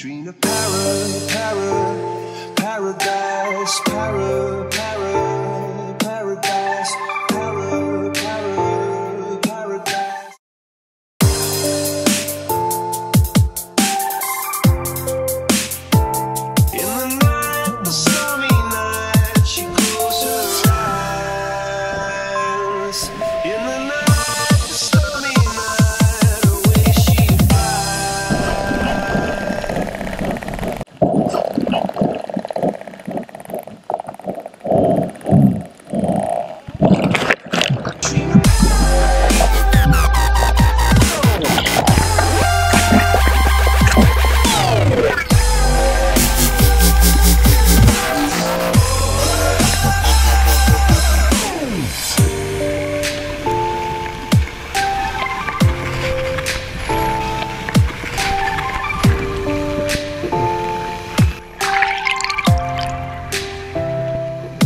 Dream of paradise, paradise, paradise. In the night, the stormy night, she closed her eyes. In the night, the stormy night, away she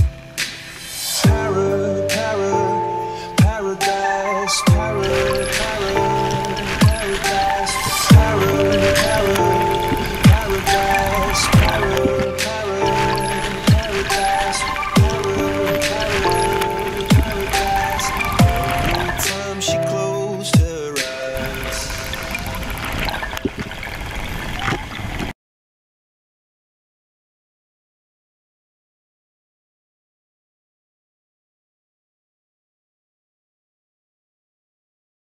paradise, paradise.